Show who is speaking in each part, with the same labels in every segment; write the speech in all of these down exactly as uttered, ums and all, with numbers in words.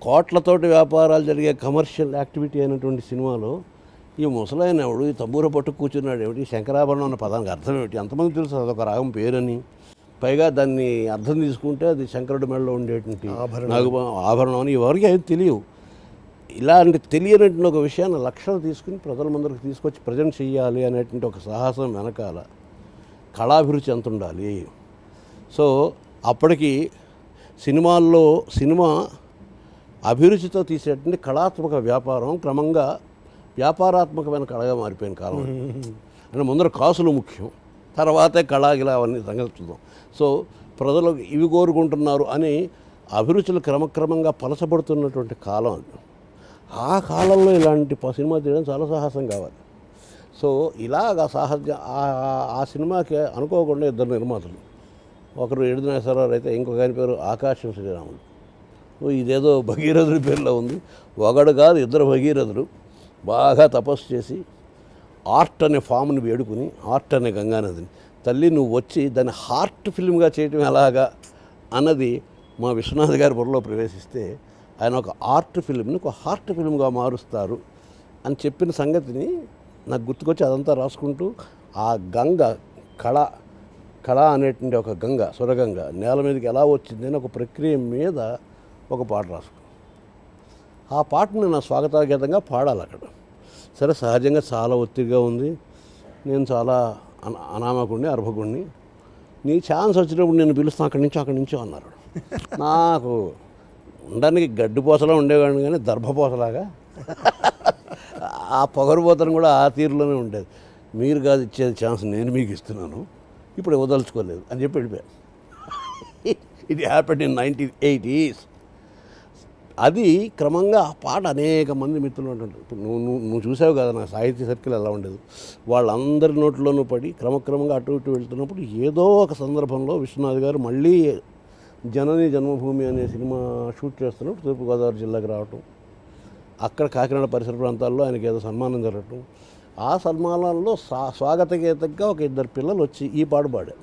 Speaker 1: కోట్లతోటి వ్యాపారాలు జరిగే commercial activity అయినటువంటి సినిమాలో ఈ ముసలాయన ఎవడు ఈ తబ్బూర పట్టు కూర్చున్నాడు ఏమిటి శంకరాభరణం అన్న పదానికి అర్థం ఏమిటి ఎంతమంది తెలుసు అదొక రాగం పేరని పైగా దాన్ని అర్థం తీసుకుంటే అది శంకరుడి మెడలో ఉండేటువంటి నాగు ఆభరణం అని ఎవరికి ఏం తెలియవు. ఇలాంటి తెలియనటువంటి ఒక విషయాన్ని లక్షలు తీసుకుని ప్రజల ముందరికి తీసుకొచ్చి ప్రజెంట్ చేయాలి అనేటువంటి ఒక సాహసం వెనకాల కళాభిరుచి ఎంత ఉండాలి. సో అప్పటికి సినిమాల్లో సినిమా అభిరుచితో తీసేటువంటి కళాత్మక వ్యాపారం క్రమంగా వ్యాపారాత్మకమైన కళగా మారిపోయిన కాలం. అంటే ముందర కాసులు ముఖ్యం, తర్వాతే కళాగిలా అవన్నీ సంగతి చూద్దాం. సో ప్రజలు ఇవి కోరుకుంటున్నారు అని అభిరుచులు క్రమక్రమంగా పలసపడుతున్నటువంటి కాలం అది. ఆ కాలంలో ఇలాంటి సినిమా తీయడం చాలా సాహసం కావాలి. సో ఇలాగ సాహస ఆ సినిమాకి అనుకోకుండా ఇద్దరు నిర్మాతలు, ఒకరు ఎడుదినేశ్వరరావు అయితే ఇంకొక ఆయన పేరు ఆకాశం శ్రీరాములు. ఇదేదో భగీరథుడి పేరులో ఉంది. ఒకడు కాదు ఇద్దరు భగీరథులు బాగా తపస్సు చేసి ఆర్ట్ అనే ఫామ్ని వేడుకుని ఆర్ట్ అనే గంగానదిని తల్లి నువ్వు వచ్చి దాన్ని హార్ట్ ఫిల్మ్గా చేయటం ఎలాగా అన్నది మా విశ్వనాథ్ గారి బుర్రలో ప్రవేశిస్తే ఆయన ఒక ఆర్ట్ ఫిల్మ్ని ఒక హార్ట్ ఫిల్మ్గా మారుస్తారు అని చెప్పిన సంగతిని నాకు గుర్తుకొచ్చి అదంతా రాసుకుంటూ ఆ గంగ కళ కళ అనేటువంటి ఒక గంగ సురగంగ నేల మీదకి ఎలా వచ్చింది అని ఒక ప్రక్రియ మీద ఒక పాట రాసుకున్నాను. ఆ పాటను నా స్వాగతాగీతంగా పాడాలి అక్కడ. సరే సహజంగా చాలా ఒత్తిడిగా ఉంది, నేను చాలా అన అనామకుడిని అర్భకుడిని, నీ ఛాన్స్ వచ్చినప్పుడు నేను పిలుస్తాను అక్కడి నుంచి అక్కడి నుంచో అన్నారు. నాకు ఉండడానికి గడ్డిపోసలా ఉండేవాడిని కానీ దర్భపోసలాగా ఆ పొగరుపోతను కూడా ఆ తీరులోనే ఉండేది. మీరు కాదు ఇచ్చేది ఛాన్స్, నేను మీకు ఇస్తున్నాను, ఇప్పుడు ఇవ్వదలుచుకోలేదు అని చెప్పి వెళ్ళిపోయాను. ఇది హ్యాపెండ్ ఇన్ నైన్టీన్ ఎయిటీస్. అది క్రమంగా ఆ పాట అనేక మంది మిత్రులు ఉంటుంటారు. ఇప్పుడు నువ్వు నువ్వు నువ్వు చూసావు కదా నా సాహిత్య సర్కిల్ ఎలా ఉండేది. వాళ్ళందరి నోట్లోనూ పడి క్రమక్రమంగా అటు ఇటు వెళ్తున్నప్పుడు ఏదో ఒక సందర్భంలో విశ్వనాథ్ గారు మళ్ళీ జనని జన్మభూమి అనే సినిమా షూట్ చేస్తున్నప్పుడు తూర్పుగోదావరి జిల్లాకి రావటం, అక్కడ కాకినాడ పరిసర ప్రాంతాల్లో ఆయనకి ఏదో సన్మానం జరగటం, ఆ సన్మానాల్లో స్వా స్వాగతగీతంగా ఒక ఇద్దరు పిల్లలు వచ్చి ఈ పాట పాడారు.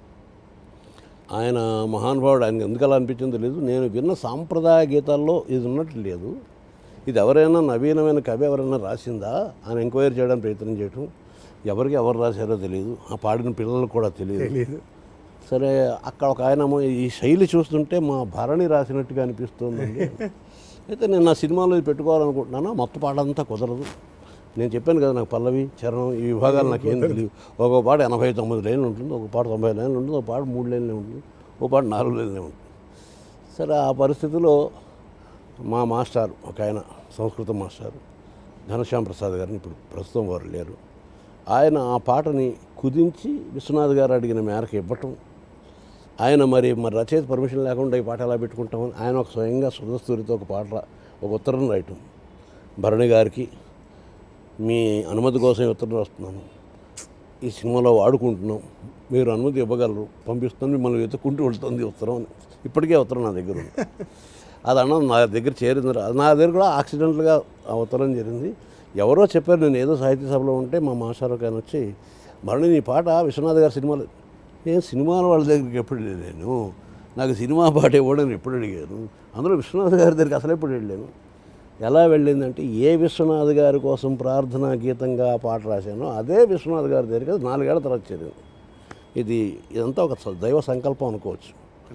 Speaker 1: ఆయన మహానుభావుడు, ఆయనకు ఎందుకు అలా అనిపించిందో తెలియదు. నేను విన్న సాంప్రదాయ గీతాల్లో ఇది ఉన్నట్టు లేదు, ఇది ఎవరైనా నవీనమైన కవి ఎవరైనా రాసిందా అని ఎంక్వైరీ చేయడానికి ప్రయత్నం చేయటం, ఎవరికి ఎవరు రాశారో తెలియదు, ఆ పాడిన పిల్లలకు కూడా తెలియదు. సరే అక్కడ ఒక ఆయన ఈ శైలి చూస్తుంటే మా భరణి రాసినట్టుగా అనిపిస్తుందండి. అయితే నేను నా సినిమాలో ఇది పెట్టుకోవాలనుకుంటున్నాను, మొత్తం పాట అంతా కుదరదు. నేను చెప్పాను కదా నాకు పల్లవి చరణం ఈ విభాగాలు నాకు ఏం తెలియదు. ఒక పాట ఎనభై తొమ్మిది లైన్లు ఉంటుంది, ఒక పాట తొంభై లైన్లు ఉంటుంది, ఒక పాట మూడు లైన్లే ఉంటుంది, ఒక పాట నాలుగు లైన్లే ఉంటుంది. సరే ఆ పరిస్థితిలో మా మాస్టర్ ఒక ఆయన సంస్కృత మాస్టర్ ఘనశ్యామ్ ప్రసాద్ గారిని, ఇప్పుడు ప్రస్తుతం వారు లేరు, ఆయన ఆ పాటని కుదించి విశ్వనాథ్ గారు అడిగిన మేరకు ఇవ్వటం, ఆయన మరి మరి రచయిత పర్మిషన్ లేకుండా ఈ పాట ఎలా పెట్టుకుంటామని ఆయన ఒక స్వయంగా సుధస్తూరితో ఒక పాట ఒక ఉత్తరం రాయటం, భరణి గారికి మీ అనుమతి కోసం ఉత్తరం రాస్తున్నాను, ఈ సినిమాలో వాడుకుంటున్నాం, మీరు అనుమతి ఇవ్వగలరు, పంపిస్తాను, మిమ్మల్ని వెతుక్కుంటూ వెళ్తుంది ఉత్తరం అని. ఇప్పటికే ఉత్తరం నా దగ్గర ఉంది. అది అన్న నా దగ్గర చేరింది, నా దగ్గర కూడా యాక్సిడెంట్గా ఆ ఉత్తరం జరిగింది. ఎవరో చెప్పారు, నేను ఏదో సాహిత్య సభలో ఉంటే మా మాస్టర్ ఆయన వచ్చి భరణి నీ పాట విశ్వనాథ్ గారి సినిమాలో, నేను సినిమాల వాళ్ళ దగ్గరికి ఎప్పుడు వెళ్ళాను, నాకు సినిమా పాట ఇవ్వడని ఎప్పుడు అడిగాను, అందులో విశ్వనాథ్ గారి దగ్గరికి అసలు ఎప్పుడు వెళ్ళాను. ఎలా వెళ్ళిందంటే ఏ విశ్వనాథ్ గారి కోసం ప్రార్థనా గీతంగా పాట రాశానో అదే విశ్వనాథ్ గారి దగ్గరికి నాలుగేళ్ల తర్వాత చేరింది. ఇది ఇదంతా ఒక దైవ సంకల్పం అనుకోవచ్చు.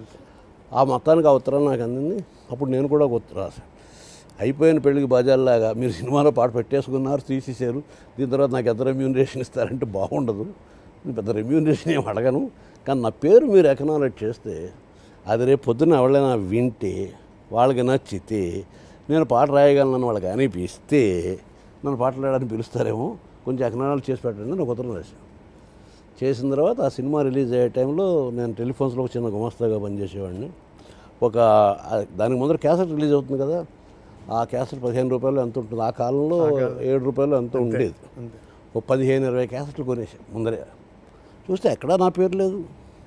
Speaker 1: ఆ మొత్తానికి ఆ ఉత్తరం నాకు అందింది. అప్పుడు నేను కూడా ఒక ఉత్తరం రాశాను, అయిపోయిన పెళ్ళికి బాజాల్లాగా మీరు సినిమాలో పాట పెట్టేసుకున్నారు, తీసేశారు, దీని తర్వాత నాకు ఎంత రెమ్యూనరేషన్ ఇస్తారంటే బాగుండదు, పెద్ద రెమ్యూనరేషన్ ఏమి అడగను, కానీ నా పేరు మీరు ఎకనాలెడ్జ్ చేస్తే అది రేపు పొద్దున్న ఎవరైనా వింటే వాళ్ళకి నచ్చితే నేను పాట రాయగలను వాళ్ళకి అనిపిస్తే నన్ను పాటలు రాయడానికి పిలుస్తారేమో, కొంచెం ఎకనాలెడ్జ్ చేసి పెట్టండి నేను ఉత్తరం రాశాను. చేసిన తర్వాత ఆ సినిమా రిలీజ్ అయ్యే టైంలో నేను టెలిఫోన్స్లో ఒక చిన్న గుమస్తాగా పనిచేసేవాడిని. ఒక దానికి ముందర క్యాసెట్ రిలీజ్ అవుతుంది కదా, ఆ క్యాసెట్ పదిహేను రూపాయలు ఎంత ఉంటుంది, ఆ కాలంలో ఏడు రూపాయలు ఎంత ఉండేది. ఒక పదిహేను ఇరవై క్యాసెట్లు కొనేసాను ముందరే. చూస్తే ఎక్కడా నా పేరు లేదు.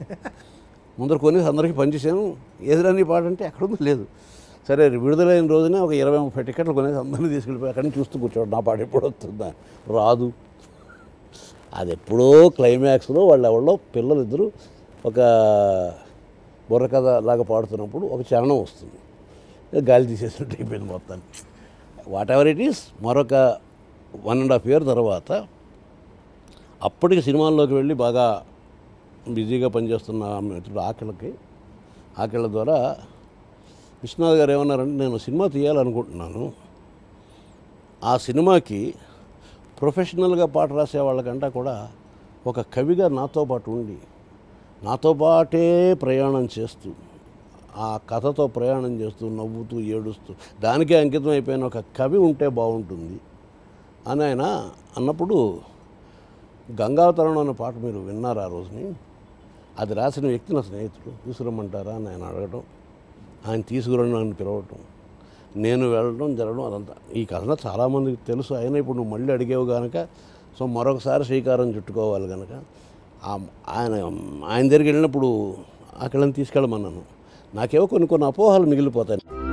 Speaker 1: ముందర కొనేసి అందరికీ పనిచేసాను, ఏదిరాని పాట అంటే ఎక్కడుందో లేదు. సరే విడుదలైన రోజునే ఒక ఇరవై ముప్పై టికెట్లు కొనేసి అందరినీ తీసుకెళ్ళిపోయి అక్కడి నుంచి చూస్తూ కూర్చోడు, నా పాట ఎప్పుడు వస్తుందా, రాదు. అది ఎప్పుడో క్లైమాక్స్లో వాళ్ళు ఎవరో పిల్లలిద్దరూ ఒక బుర్రకథ లాగా పాడుతున్నప్పుడు ఒక చరణం వస్తుంది, గాలి తీసేసినట్టు అయిపోయింది మొత్తాన్ని. వాట్ ఎవర్ ఇట్ ఈస్, మరొక వన్ అండ్ హాఫ్ ఇయర్ తర్వాత అప్పటికి సినిమాల్లోకి వెళ్ళి బాగా బిజీగా పనిచేస్తున్న మిత్రుడు ఆకలికి ఆకళ్ళ ద్వారా విశ్వనాథ్ గారు ఏమన్నారంటే, నేను సినిమా తీయాలనుకుంటున్నాను, ఆ సినిమాకి ప్రొఫెషనల్గా పాట రాసే వాళ్ళకంటే కూడా ఒక కవిగా నాతో పాటు ఉండి నాతో పాటే ప్రయాణం చేస్తూ ఆ కథతో ప్రయాణం చేస్తూ నవ్వుతూ ఏడుస్తూ దానికే అంకితం అయిపోయిన ఒక కవి ఉంటే బాగుంటుంది అని ఆయన అన్నప్పుడు, గంగావతరణం అనే పాట మీరు విన్నారు ఆ రోజుని, అది రాసిన వ్యక్తి నా స్నేహితుడు, తీసుకురమ్మంటారా అని ఆయన అడగటం, ఆయన తీసుకురండి నన్ను పిలవటం, నేను వెళ్ళడం జరగడం అదంతా ఈ కథ చాలామందికి తెలుసు. అయినా ఇప్పుడు నువ్వు మళ్ళీ అడిగేవు కనుక సో మరొకసారి శ్రీకారం చుట్టుకోవాలి కనుక ఆయన ఆయన దగ్గరికి వెళ్ళినప్పుడు అక్కడని తీసుకెళ్ళమన్నాను. నాకేవో కొన్ని కొన్ని అపోహలు మిగిలిపోతాయి.